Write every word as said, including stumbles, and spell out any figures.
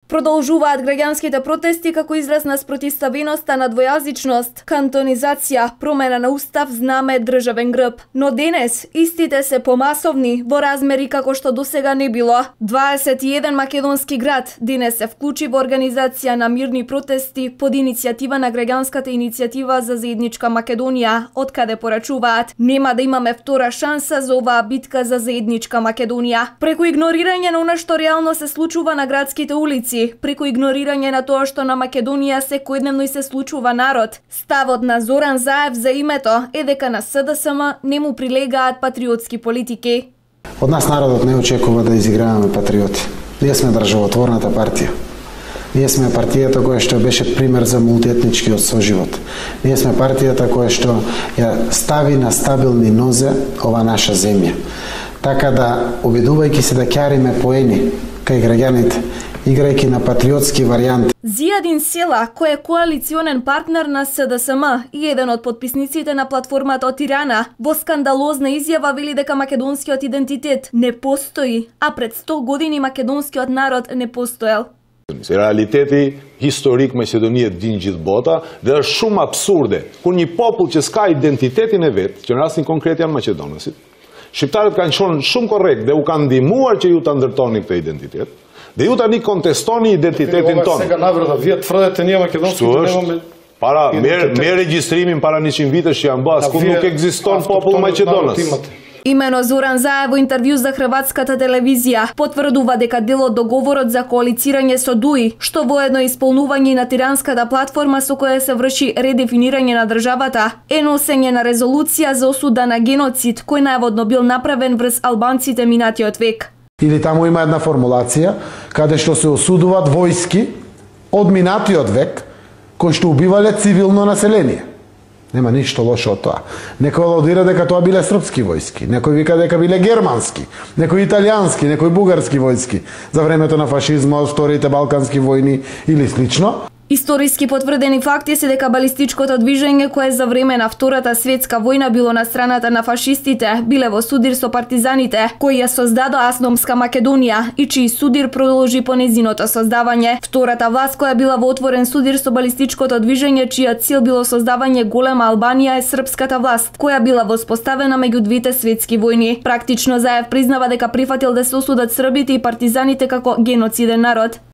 Продолжуваат граѓанските протести како израз на спротивставеноста на двојазичност, кантонизација, промена на устав, знаме, државен грб. Но денес истите се помасовни во размери како што досега не било. дваесет и еден македонски град денес се вклучи во организација на мирни протести под иницијатива на граѓанската иницијатива за заедничка Македонија, од каде порачуваат: нема да имаме втора шанса за оваа битка за заедничка Македонија. Преку игнорирање на она што реално се случува на градските улици, преку игнорирање на тоа што на Македонија секојдневно и се случува народ. Ставот на Зоран Заев за името е дека на С Д С М не му прилегаат патриотски политики. Од нас народот не очекува да изиграваме патриоти. Ние сме државотворната партија. Ние сме партијата која што беше пример за мултиетничкиот соживот. Ние сме партијата која што ја стави на стабилни нозе ова наша земја. Така да, обидувајќи се да ќариме поени кај граѓаните, играјќи на патриотски варијанти. Зијадин Села, кој е коалиционен партнер на С Д С М и еден од подписниците на платформата од Тирана, во скандалозна изјава вели дека македонскиот идентитет не постои, а пред сто години македонскиот народ не постоел. Реалитети историк Македонија дин gjithë bota dhe është shumë absurde kur një popull që s'ka identitetin e vet, që në rastin konkret janë maqedonësit, shqiptarët kanë qenë shumë korrekt dhe u kanë ndihmuar që ju ta ndërtoni këtë identitet. Dhe ju tani kontestoni identitetin tonë. Сега наврата, вие тврдите ние македонски да немаме para me regjistrimin para njëqind vitesh që janë bë, asku nuk ekziston popull maqedonës. Имено Зоран Заев во интервју за хрватската телевизија потврдува дека дел од договорот за коалицирање со Д У И, што воедно исполнување на тиранската платформа со која се врши редефинирање на државата, е носење на резолуција за осуда на геноцид кој наводно бил направен врз албанците минатиот век. Или таму има една формулација каде што се осудуваат војски од минатиот век кои што убивале цивилно население. Нема ништо лошо од тоа. Некој алудира дека тоа биле српски војски, некој вика дека биле германски, некој италијански, некој бугарски војски за времето на фашизмот, вторите балкански војни или слично. Историски потврдени факти се дека балистичкото движење кое за време на Втората светска војна било на страната на фашистите, биле во судир со партизаните, кои ја создадоа Автономска Македонија и чиј судир продолжи по незиното создавање. Втората власт која била во отворен судир со балистичкото движење, чија цел било создавање голема Албанија, е српската власт, која била воспоставена меѓу двете светски војни. Практично Заев признава дека прифатил да се осудат србите и партизаните како геноциден народ.